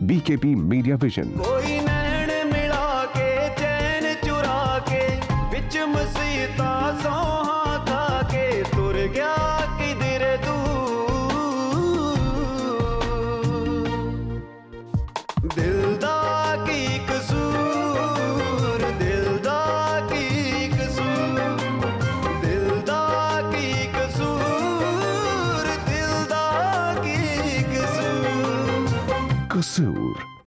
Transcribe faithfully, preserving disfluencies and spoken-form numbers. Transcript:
BKP media vision. कोई नैन मिला के चैन चुरा के बिच मसीता सोहा खा के तुर गया किधर दूर। दिल दा की कसूर, दिल दा की कसूर, दिल दा की कसूर, दिल दा की कसूर। कसूर।